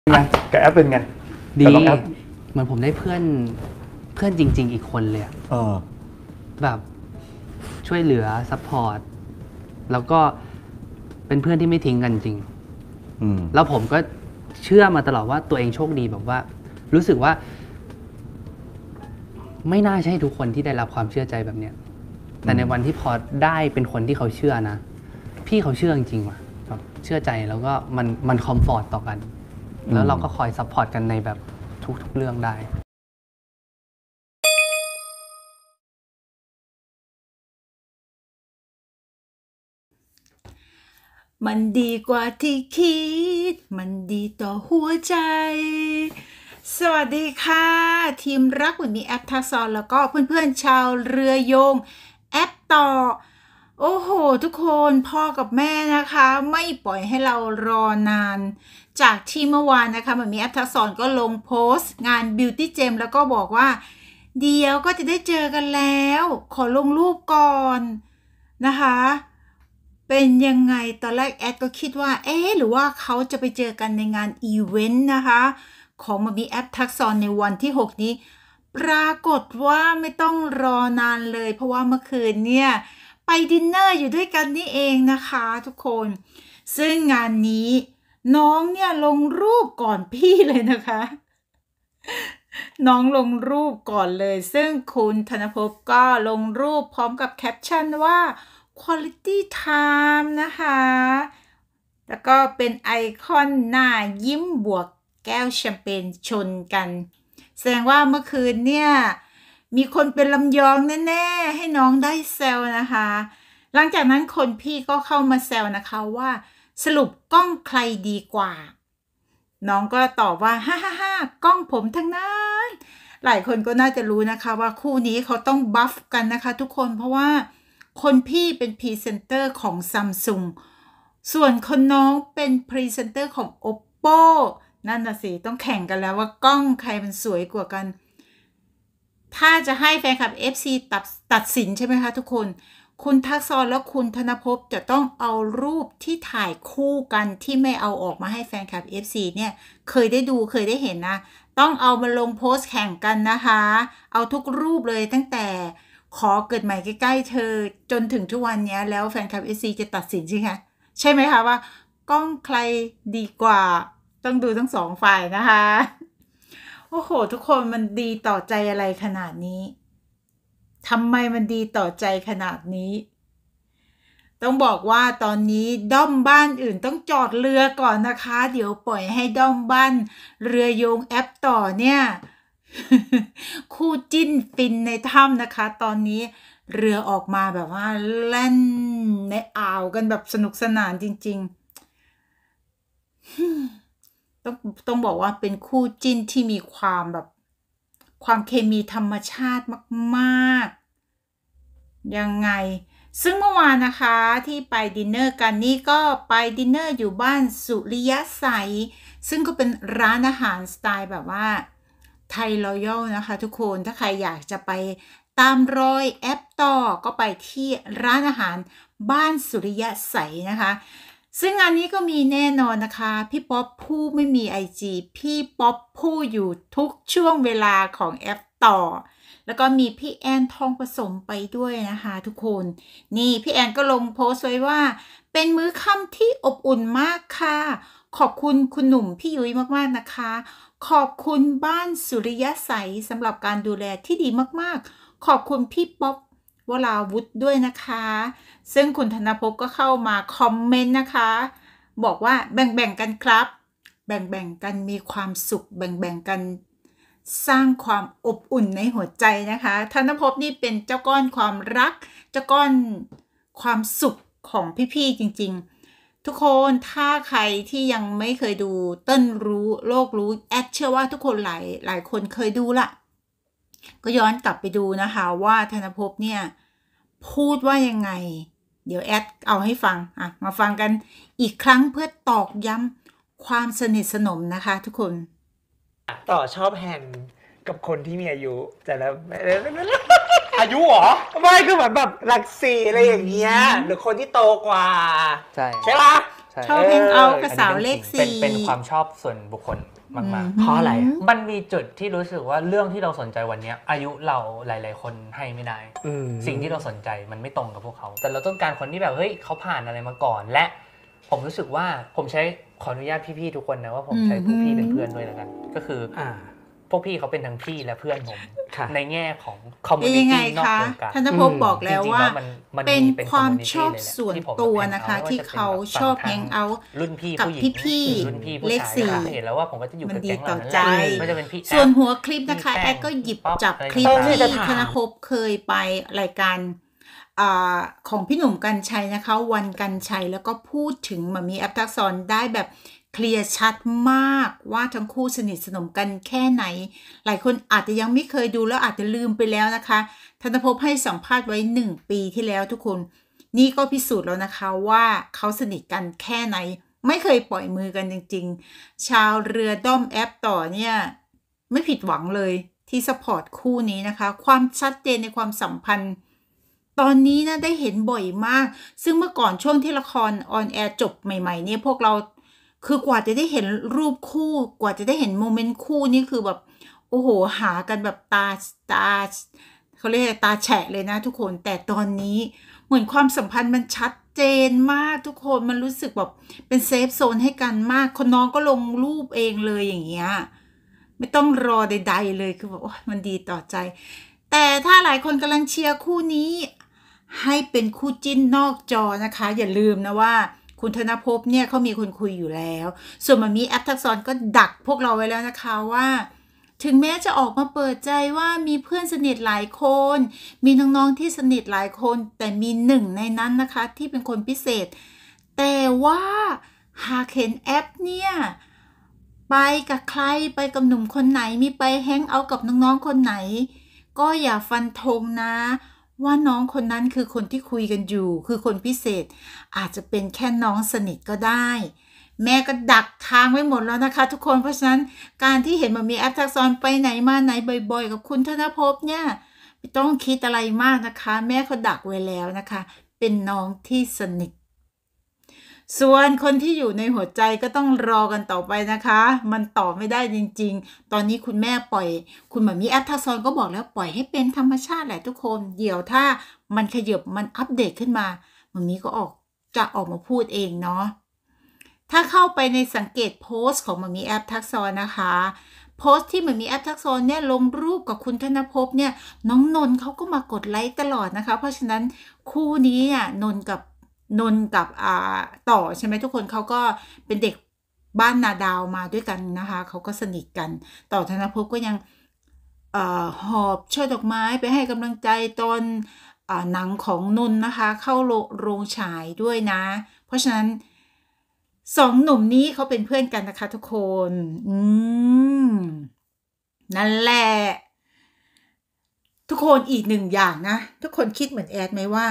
ไงกับแอปเป็นไงดีเหมือนผมได้เพื่อนจริงๆอีกคนเลยแบบช่วยเหลือซัพพอร์ตแล้วก็เป็นเพื่อนที่ไม่ทิ้งกันจริงแล้วผมก็เชื่อมาตลอดว่าตัวเองโชคดีแบบว่ารู้สึกว่าไม่น่าใช่ทุกคนที่ได้รับความเชื่อใจแบบเนี้ยแต่ในวันที่พอได้เป็นคนที่เขาเชื่อนะพี่เขาเชื่อจริงๆว่ะแบบเชื่อใจแล้วก็มันคอมฟอร์ตต่อกันแล้วเราก็คอยซัพพอร์ตกันในแบบทุกๆเรื่องได้มันดีกว่าที่คิดมันดีต่อหัวใจสวัสดีค่ะทีมรักวันนี้แอปทักษรแล้วก็เพื่อนๆชาวเรือโยงแอปต่อโอ้โหทุกคนพ่อกับแม่นะคะไม่ปล่อยให้เรารอนานจากที่เมื่อวานนะคะมันมีแอปทักษรก็ลงโพสต์งาน Beauty Gem แล้วก็บอกว่าเดี๋ยวก็จะได้เจอกันแล้วขอลงรูปก่อนนะคะเป็นยังไงตอนแรกแอดก็คิดว่าหรือว่าเขาจะไปเจอกันในงานอีเวนต์นะคะของมามีแอปทักษรในวันที่6นี้ปรากฏว่าไม่ต้องรอนานเลยเพราะว่าเมื่อคืนเนี่ยไปดินเนอร์อยู่ด้วยกันนี่เองนะคะทุกคนซึ่งงานนี้น้องเนี่ยลงรูปก่อนพี่เลยนะคะน้องลงรูปก่อนเลยซึ่งคุณธนภพก็ลงรูปพร้อมกับแคปชั่นว่า Quality Time นะคะแล้วก็เป็นไอคอนหน้ายิ้มบวกแก้วแชมเปญชนกันแสดงว่าเมื่อคืนเนี่ยมีคนเป็นลำยองแน่ๆให้น้องได้แซวนะคะหลังจากนั้นคนพี่ก็เข้ามาแซวนะคะว่าสรุปกล้องใครดีกว่าน้องก็ตอบว่าฮ่ากล้องผมทั้งนั้นหลายคนก็น่าจะรู้นะคะว่าคู่นี้เขาต้องบัฟกันนะคะทุกคนเพราะว่าคนพี่เป็นพรีเซนเตอร์ของ Samsung ส่วนคนน้องเป็นพรีเซนเตอร์ของ Oppo นั่นน่ะสิต้องแข่งกันแล้วว่ากล้องใครมันสวยกว่ากันถ้าจะให้แฟนคลับ FC ตัดสินใช่ไหมคะทุกคนคุณทักษรและคุณธนภพจะต้องเอารูปที่ถ่ายคู่กันที่ไม่เอาออกมาให้แฟนคลับ FC เนี่ยเคยได้ดูเคยได้เห็นนะต้องเอามาลงโพสต์แข่งกันนะคะเอาทุกรูปเลยตั้งแต่ขอเกิดใหม่ใกล้ๆเธอจนถึงทุกวันนี้แล้วแฟนคลับ FC จะตัดสินใช่ไหมใช่ไหมคะว่ากล้องใครดีกว่าต้องดูทั้งสองฝ่ายนะคะโอ้โหทุกคนมันดีต่อใจอะไรขนาดนี้ทำไมมันดีต่อใจขนาดนี้ต้องบอกว่าตอนนี้ด้อมบ้านอื่นต้องจอดเรือก่อนนะคะเดี๋ยวปล่อยให้ด้อมบ้านเรือโยงแอปต่อเนี่ย คู่จิ้นฟินในถ้ำนะคะตอนนี้เรือออกมาแบบว่าแล่นในอ่าวกันแบบสนุกสนานจริงๆ ต้องบอกว่าเป็นคู่จิ้นที่มีความแบบความเคมีธรรมชาติมากๆยังไงซึ่งเมื่อวานนะคะที่ไปดินเนอร์กันนี่ก็ไปดินเนอร์อยู่บ้านสุริยะใสซึ่งก็เป็นร้านอาหารสไตล์แบบว่าไทยรอยัลนะคะทุกคนถ้าใครอยากจะไปตามรอยแอปต่อก็ไปที่ร้านอาหารบ้านสุริยะใสนะคะซึ่งงานนี้ก็มีแน่นอนนะคะพี่ป๊อปผู้ไม่มี IG พี่ป๊อปผู้อยู่ทุกช่วงเวลาของแอปต่อแล้วก็มีพี่แอนทองผสมไปด้วยนะคะทุกคนนี่พี่แอนก็ลงโพสต์ไว้ว่าเป็นมื้อค่ำที่อบอุ่นมากค่ะขอบคุณคุณหนุ่มพี่ยุ้ยมากๆนะคะขอบคุณบ้านสุริยะใสสำหรับการดูแลที่ดีมากๆขอบคุณพี่ป๊อปวราวุธด้วยนะคะซึ่งคุณธนภพก็เข้ามาคอมเมนต์นะคะบอกว่าแบ่งๆกันครับแบ่งๆกันมีความสุขแบ่งๆกันสร้างความอบอุ่นในหัวใจนะคะธนภพนี่เป็นเจ้าก้อนความรักเจ้าก้อนความสุขของพี่ๆจริงๆทุกคนถ้าใครที่ยังไม่เคยดูเต้นรู้โลกรู้แอดเชื่อว่าทุกคนหลายคนเคยดูละก็ย้อนกลับไปดูนะคะว่าธนภพเนี่ยพูดว่ายังไงเดี๋ยวแอดเอาให้ฟังมาฟังกันอีกครั้งเพื่อตอกย้ำความสนิทสนมนะคะทุกคนต่อชอบแฮนกับคนที่มีอายุแต่แล้วอายุเหรอไม่คือเหมือนแบบหลักสี่อะไรอย่างเงี้ยหรือคนที่โตกว่าใช่ปะชอบแฮงเอากับสาวเลขสี่เป็นความชอบส่วนบุคคลมากเพราะอะไรๆมันมีจุดที่รู้สึกว่าเรื่องที่เราสนใจวันนี้อายุเราหลายๆคนให้ไม่ได้สิ่งที่เราสนใจมันไม่ตรงกับพวกเขาแต่เราต้องการคนที่แบบเฮ้ยเขาผ่านอะไรมาก่อนและผมรู้สึกว่าผมใช้ขออนุญาตพี่ๆทุกคนนะว่าผมใช้พวกพี่เป็นเพื่อนด้วยแล้วกันก็คือพวกพี่เขาเป็นทั้งพี่และเพื่อนผมในแง่ของคอมมูนิตี้นอกวงการธนภพบอกแล้วว่าเป็นความชอบส่วนตัวนะคะที่เขาชอบแฮงเอาท์กับพี่ๆเลข4 เห็นแล้วว่าผมก็จะอยู่กับแก๊งเรานั่นแหละไม่จะเป็นพี่ส่วนหัวคลิปนะคะแอดก็หยิบจับคลิปที่ธนภพเคยไปรายการของพี่หนุ่มกรรชัยนะคะวันกรรชัยแล้วก็พูดถึงหม่ามีแอปทักษรได้แบบเคลียร์ชัดมากว่าทั้งคู่สนิทสนมกันแค่ไหนหลายคนอาจจะยังไม่เคยดูแล้วอาจจะลืมไปแล้วนะคะธนภพให้สัมภาษณ์ไว้1 ปีที่แล้วทุกคนนี่ก็พิสูจน์แล้วนะคะว่าเขาสนิทกันแค่ไหนไม่เคยปล่อยมือกันจริงๆชาวเรือด้อมแอปต่อเนี่ยไม่ผิดหวังเลยที่ซัพพอร์ตคู่นี้นะคะความชัดเจนในความสัมพันธ์ตอนนี้นะได้เห็นบ่อยมากซึ่งเมื่อก่อนช่วงที่ละครออนแอร์จบใหม่ๆเนี่ยพวกเราคือกว่าจะได้เห็นรูปคู่กว่าจะได้เห็นโมเมนต์คู่นี่คือแบบโอ้โหหากันแบบตาเขาเรียกตาแฉะเลยนะทุกคนแต่ตอนนี้เหมือนความสัมพันธ์มันชัดเจนมากทุกคนมันรู้สึกแบบเป็นเซฟโซนให้กันมากคนน้องก็ลงรูปเองเลยอย่างเงี้ยไม่ต้องรอใดๆเลยคือแบบมันดีต่อใจแต่ถ้าหลายคนกำลังเชียร์คู่นี้ให้เป็นคู่จิ้นนอกจอนะคะอย่าลืมนะว่าคุณธนภพเนี่ยเขามีคนคุยอยู่แล้วส่วนหม่ามีแอปทักษรก็ดักพวกเราไว้แล้วนะคะว่าถึงแม้จะออกมาเปิดใจว่ามีเพื่อนสนิทหลายคนมีน้องๆที่สนิทหลายคนแต่มี1ในนั้นนะคะที่เป็นคนพิเศษแต่ว่าหากเห็นแอปเนี่ยไปกับใครไปกับหนุ่มคนไหนมีไปแฮงเอาท์กับน้องๆคนไหนก็อย่าฟันธงนะว่าน้องคนนั้นคือคนที่คุยกันอยู่คือคนพิเศษอาจจะเป็นแค่น้องสนิทก็ได้แม่ก็ดักทางไว้หมดแล้วนะคะทุกคนเพราะฉะนั้นการที่เห็นมันมีแอปทักษรไปไหนมาไหนบ่อยๆกับคุณธนภพเนี่ยไม่ต้องคิดอะไรมากนะคะแม่เขาดักไว้แล้วนะคะเป็นน้องที่สนิทส่วนคนที่อยู่ในหัวใจก็ต้องรอกันต่อไปนะคะมันตอบไม่ได้จริงๆตอนนี้คุณแม่ปล่อยคุณหม่ามีแอปทักษรก็บอกแล้วปล่อยให้เป็นธรรมชาติแหละทุกคนเดี๋ยวถ้ามันขยับมันอัปเดตขึ้นมาหม่ามีก็จะออกมาพูดเองเนาะถ้าเข้าไปในสังเกตโพสต์ของหม่ามีแอปทักษรนะคะโพสต์ที่หม่ามีแอปทักษรเนี่ยลงรูปกับคุณธนภพเนี่ยน้องนนท์เขาก็มากดไลค์ตลอดนะคะเพราะฉะนั้นคู่นี้เนี่ยนนท์กับต่อใช่ไหมทุกคนเขาก็เป็นเด็กบ้านนาดาวมาด้วยกันนะคะเขาก็สนิทกันต่อธนภพก็ยังหอบช่อดอกไม้ไปให้กำลังใจตอนหนังของนนท์นะคะเข้าโรงฉายด้วยนะเพราะฉะนั้น2 หนุ่มนี้เขาเป็นเพื่อนกันนะคะทุกคนนั่นแหละทุกคนอีก1 อย่างนะทุกคนคิดเหมือนแอดไหมว่า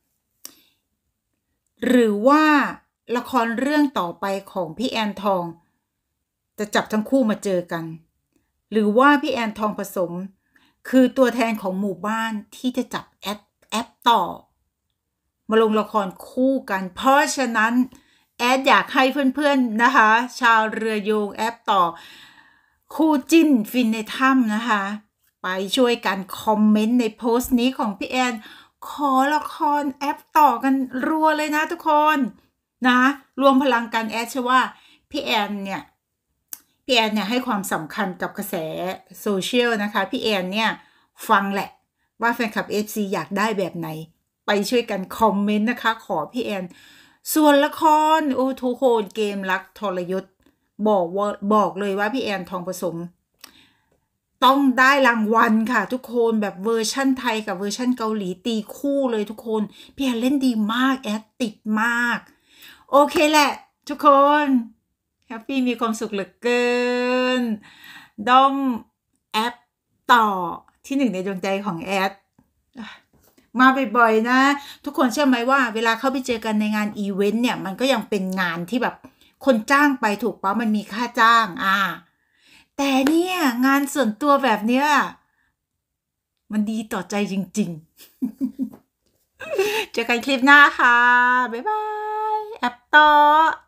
หรือว่าละครเรื่องต่อไปของพี่แอนทองจะจับทั้งคู่มาเจอกันหรือว่าพี่แอนทองผสมคือตัวแทนของหมู่บ้านที่จะจับแอปต่อมาลงละครคู่กันเพราะฉะนั้นแอดอยากให้เพื่อนๆนะคะชาวเรือโยงแอปต่อคู่จิ้นฟินในถ้ำนะคะไปช่วยกันคอมเมนต์ในโพสต์นี้ของพี่แอนขอละครแอปต่อกันรัวเลยนะทุกคนนะรวมพลังกันแอดเชื่อว่าพี่แอนเนี่ยให้ความสำคัญกับกระแสโซเชียลนะคะพี่แอนเนี่ยฟังแหละว่าแฟนคลับ FC อยากได้แบบไหนไปช่วยกันคอมเมนต์นะคะขอพี่แอนส่วนละครทุกคนเกมรักทรยศบอกเลยว่าพี่แอนทองผสมต้องได้รางวัลค่ะทุกคนแบบเวอร์ชั่นไทยกับเวอร์ชั่นเกาหลีตีคู่เลยทุกคนพี่แอนเล่นดีมากแอดติดมากโอเคแหละทุกคนแฮปปี้มีความสุขเหลือเกินด้อมแอปต่อที่1ในดวงใจของแอดมาบ่อยๆนะทุกคนเชื่อไหมว่าเวลาเขาไปเจอกันในงานอีเวนต์เนี่ยมันก็ยังเป็นงานที่แบบคนจ้างไปถูกปะมันมีค่าจ้างแต่เนี่ยงานส่วนตัวแบบเนี้ยมันดีต่อใจจริงๆ เจอกันคลิปหน้าค่ะบ๊ายบายแอปต่อ